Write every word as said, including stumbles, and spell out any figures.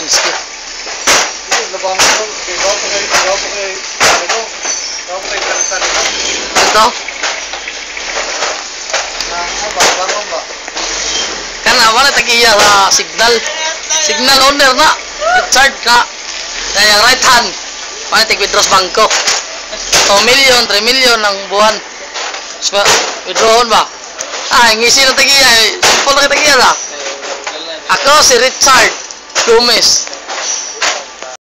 Lansky. Ito? Kana wala tagiya sa signal. Signal owner na. Richard na. Kaya right hand. Paano tig-withdraw sa bangko? two million, three million ang buwan. So, withdrawon ba? Ah, ngisi na tagiya. Simple na tagiya na. Ako si Richard Gomez.